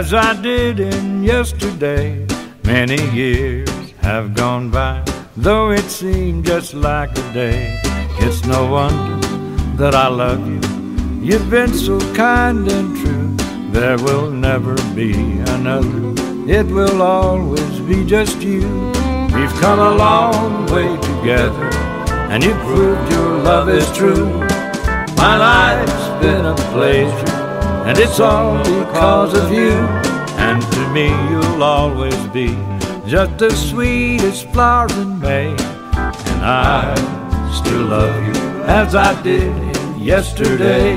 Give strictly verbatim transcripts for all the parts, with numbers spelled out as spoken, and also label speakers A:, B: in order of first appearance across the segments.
A: as I did in yesterday. Many years have gone by, though it seemed just like a day. It's no wonder that I love you. You've been so kind and true. There will never be another. It will always be just you. We've come a long way together, and you proved your love is true. My life's been a pleasure, and it's all because of you. And to me you'll always be just the sweetest flower in May. And I still love you as I did yesterday.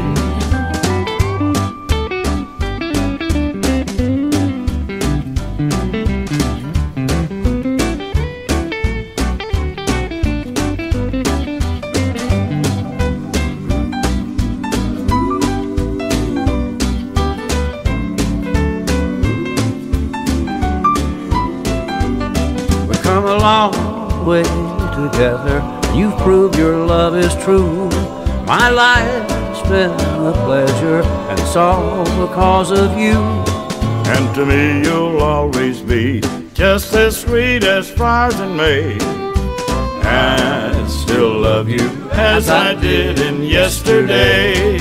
B: Come a long way together, you've proved your love is true. My life's been a pleasure, and it's all because of you.
A: And to me you'll always be just as sweet as flowers in May. And I still love you as I did in yesterday.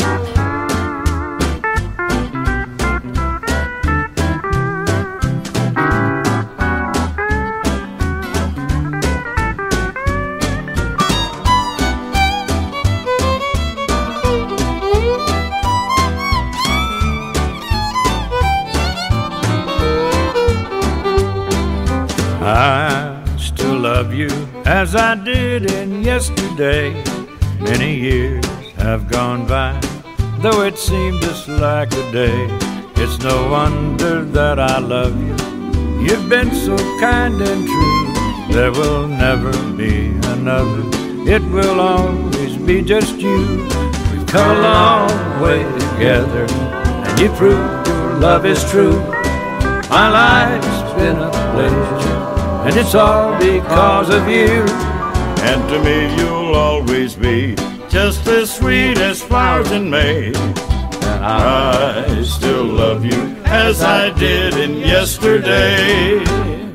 A: I still love you as I did in yesterday. Many years have gone by, though it seemed just like a day. It's no wonder that I love you. You've been so kind and true. There will never be another. It will always be just you. We've come a long way together, and you proved your love is true. My life's been a pleasure, and it's all because of you. And to me you'll always be just as sweet as flowers in May. And I still love you as I did in yesterday.